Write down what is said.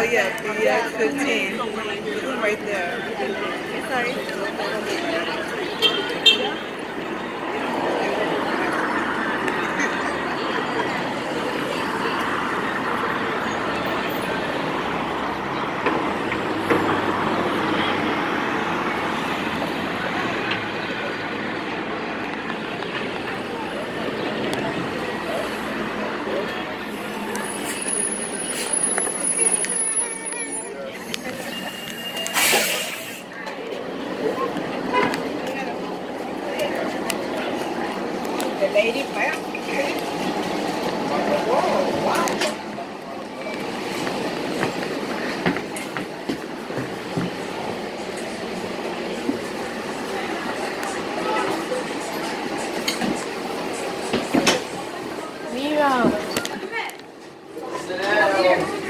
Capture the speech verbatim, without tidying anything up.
yeah, B X fifteen. Right there. Sorry. The lady fell. Whoa, wow. Mira.